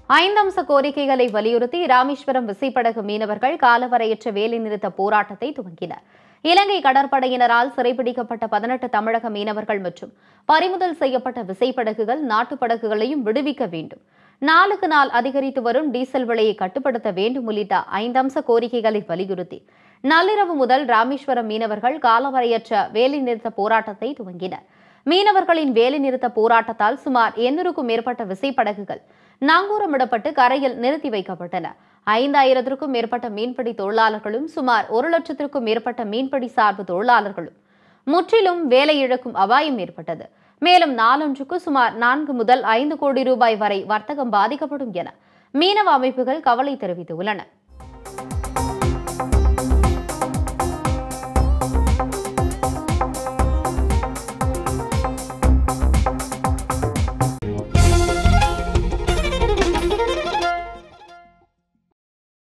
5 அம்ச கோரிக்கைகளை வலியுறுத்தி ராமேஸ்வரம் விசைப்படகு மீனவர்கள் காலவரையற்ற வேலைநிறுத்த போராட்டத்தை துவங்கினர். இலங்கை கடற்படையினரால் சிறைபிடிக்கப்பட்ட 18 தமிழக மீனவர்கள் மற்றும் பறிமுதல் செய்யப்பட்ட விசைப்படகுகள் நாட்டுப்படகுகளையும் விடுவிக்க வேண்டும், நாளுக்கு நாள் அதிகரித்து வரும் டீசல் விலையை கட்டுப்படுத்த வேண்டும் உள்ளிட்ட 5 அம்ச கோரிக்கைகளை வலியுறுத்தி நள்ளிரவு முதல் ராமேஸ்வரம் மீனவர்கள் காலவரையற்ற வேலைநிறுத்த போராட்டத்தை துவங்கினர். மீனவர்களின் வேலைநிறுத்த போராட்டத்தால் சுமார் 800க்கும் மேற்பட்ட விசைப்படகுகள் நங்கூரமிடப்பட்டு கரையில் நிறுத்தி வைக்கப்பட்டன. 5000க்கும் மேற்பட்ட மீன்பிடி தொழிலாளர்களும் சுமார் 1 லட்சத்திற்கும் மேற்பட்ட மீன்பிடி சார்பு தொழிலாளர்களும் முற்றிலும் வேலை இழக்கும் அபாயம் ஏற்பட்டது. மேலும் நாளொன்றுக்கு சுமார் 4 முதல் 5 கோடி ரூபாய் வரை வர்த்தகம் பாதிக்கப்படும் என மீனவ அமைப்புகள் கவலை தெரிவித்துள்ளன.